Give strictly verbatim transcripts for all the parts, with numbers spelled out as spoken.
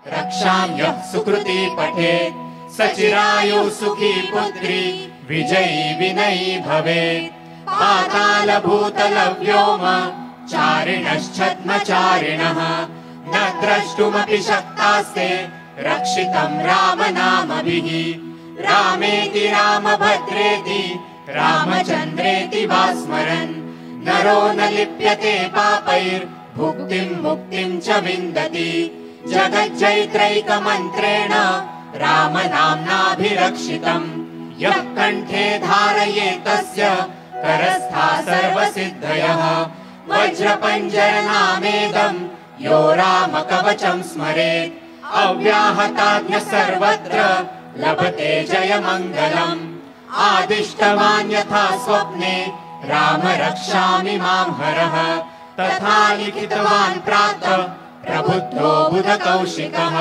रक्षां यः सुकृती पठेत् स चिरायुः सुखी पुत्री विजयी विनयी भवेत्। पातालभूतलव्योम चारिणश्छद्मचारिणः न द्रष्टुमपि शक्तास्ते रक्षितं रामनामभिः। रामेति रामभद्रेति रामचन्द्रेति वा स्मरन् नरो न लिप्यते पापैर्भुक्तिं मुक्तिं च विन्दति। जगज्जैत्रैकमन्त्रेण रामनाम्नाभिरक्षितम् यः कण्ठे धारयेतस्य करस्था सर्वसिद्धयः। वज्रपञ्जरनामेदं यो रामकवचं स्मरेत् अव्याहताज्ञ सर्वत्र लभते जयमङ्गलम्। आदिष्टवान् यथा स्वप्ने राम रक्षामि मां हरः तथा लिखितवान् प्रातः प्रबुद्धो बुधकौशिकः।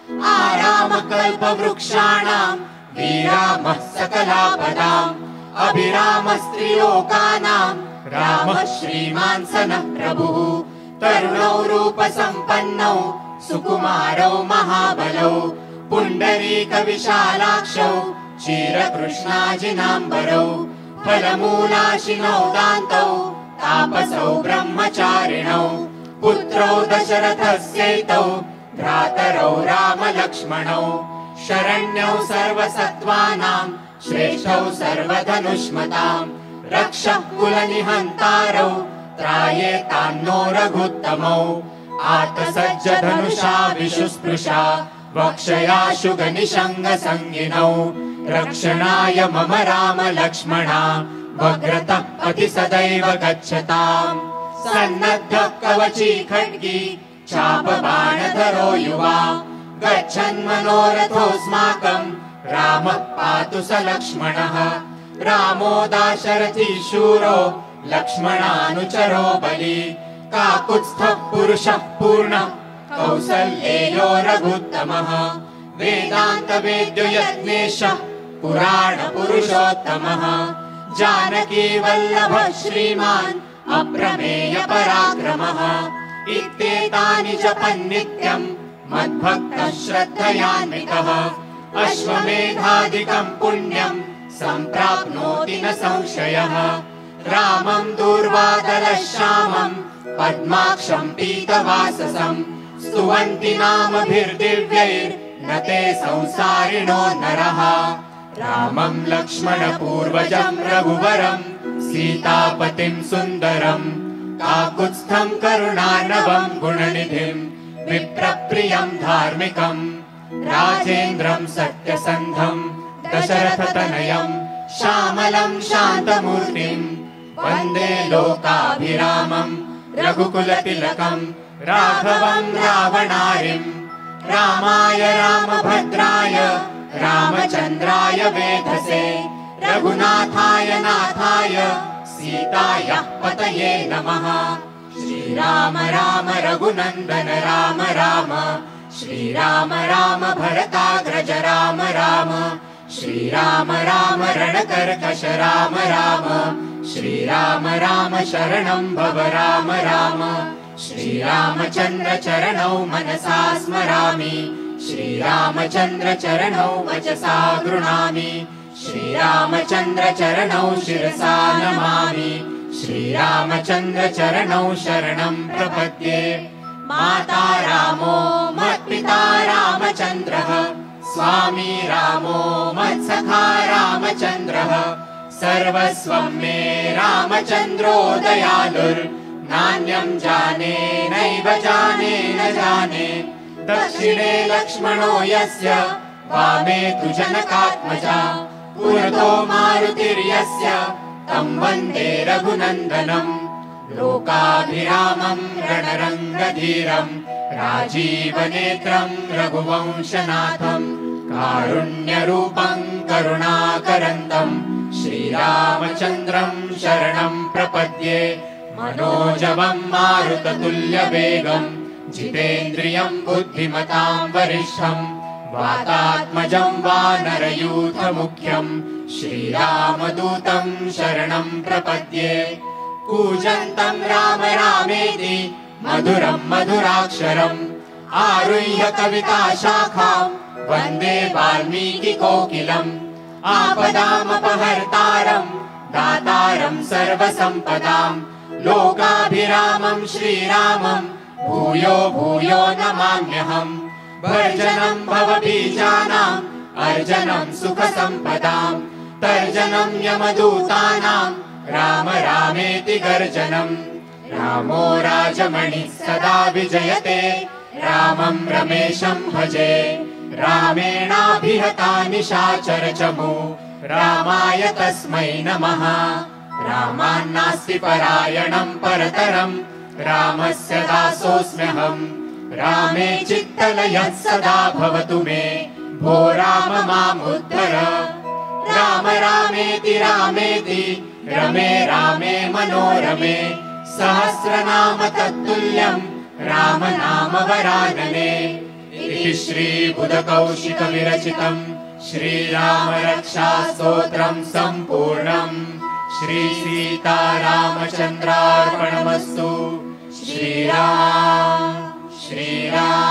आरामकल्पवृक्षाणां विरामः सकलापदाम् अभिरामस्त्रिलोकानां रामः श्रीमान् स नः प्रभुः। तरुणौ रूपसम्पन्नौ सुकुमारौ महाबलौ पुण्डरीकविशालाक्षौ क्षीरकृष्णाजिनाम्बरौ फलमूलाशिनौ दान्तौ तापसौ ब्रह्मचारिणौ पुत्रौ दशरथस्यैतौ भ्रातरौ रामलक्ष्मणौ शरण्यौ सर्वसत्त्वानां श्रेष्ठौ सर्वधनुष्मताम् रक्षः कुलनिहन्तारौ त्रायेतान्नो रघुत्तमौ। आतसज्जधनुषा विशुस्पृशा वक्षयाशुगनिषङ्गसङ्गिनौ रक्षणाय मम राम लक्ष्मणा वग्रतः पथि सदैव गच्छताम्। सन्नद्धः कवची खड्गी चापबाणधरो युवा गच्छन्मनोरथोऽस्माकम् रामः पातु स लक्ष्मणः। रामो दाशरथी शूरो लक्ष्मणानुचरो बली काकुत्स्थः पुरुषः पूर्णः कौसल्येयो रघुत्तमः। वेदान्तवेद्यो यज्ञेशः पुराणपुरुषोत्तमः जानकी वल्लभः श्रीमान् अप्रमेय पराक्रमः। इत्येतानि जपन्नित्यम् मद्भक्तः श्रद्धयान्वितः अश्वमेधादिकं पुण्यं सम्प्राप्नोति न संशयः। रामं दूर्वादलश्यामं पद्माक्षं पीतवाससं स्तुवन्ति नामभिर्दिव्यैर्न ते संसारिणो नरः। रामं लक्ष्मणपूर्वजं रघुवरं सीतापतिं सुन्दरं काकुत्स्थं करुणार्णवं गुणनिधिं विप्रप्रियं धार्मिकम् राजेन्द्रं सत्यसन्धं दशरथतनयं श्यामलं शान्तमूर्तिं वन्दे लोकाभिरामं रघुकुलतिलकं राघवं रावणारिं। रामाय रामभद्राय रामचन्द्राय वेधसे रघुनाथाय नाथाय सीतायाः पतये नमः। श्रीराम राम रघुनन्दन राम राम श्रीराम राम भरताग्रज राम राम श्रीराम राम रणकर्कश राम राम श्रीराम राम शरणं भव राम राम। श्रीरामचन्द्र चरणौ मनसा स्मरामि श्रीरामचन्द्र चरणौ वचसा गृह्णामि श्रीरामचन्द्र चरणौ शिरसा नमामि श्रीरामचन्द्र चरणौ शरणं प्रपद्ये। माता रामो मत्पिता रामचन्द्रः स्वामी रामो मत्सखा रामचन्द्रः सर्वस्वं मे रामचन्द्रो दयालुर्नान्यं जाने नैव जाने न जाने। दक्षिणे लक्ष्मणो यस्य वामे तु जनकात्मजा पुरतो मारुतिर्यस्य तं वन्दे रघुनन्दनम्। लोकाभिरामं रणरङ्गधीरं राजीवनेत्रं रघुवंशनाथं कारुण्यरूपं करुणाकरन्दं श्रीरामचन्द्रं शरणं प्रपद्ये। मनोजवं मारुततुल्यवेगं जितेन्द्रियं बुद्धिमतां वरिष्ठं वातात्मजं वानरयूथमुख्यं श्रीरामदूतं शरणं प्रपद्ये। कूजन्तं राम रामेति मधुरं मधुराक्षरम् आरुह्य कविता शाखां वन्दे वाल्मीकिकोकिलम् आपदामपहर्तारम् दातारं सर्वसम्पदां लोकाभिरामं श्रीरामं भूयो भूयो नमाम्यहम् भर्जनं भवबीजानाम् अर्जनं सुखसम्पदां तर्जनं यमदूतानां राम रामेति गर्जनम् रामो राजमणिः सदा विजयते रामं रमेशं भजे रामेणाभिहता निशाचरचमू रामाय तस्मै नमः रामान्नास्ति परायणं परतरं रामस्य दासोऽस्म्यहम् रामे चित्तलयः सदा भवतु मे भो राम मामुद्धर राम रामेति रामेति रमे रामे मनोरमे सहस्रनाम तत्तुल्यं राम नाम वरानने इति श्रीबुधकौशिक विरचितं श्रीराम रक्षा स्तोत्रं सम्पूर्णम् श्री सीतारामचन्द्रार्पणमस्तु। श्रीराम श्रीराम।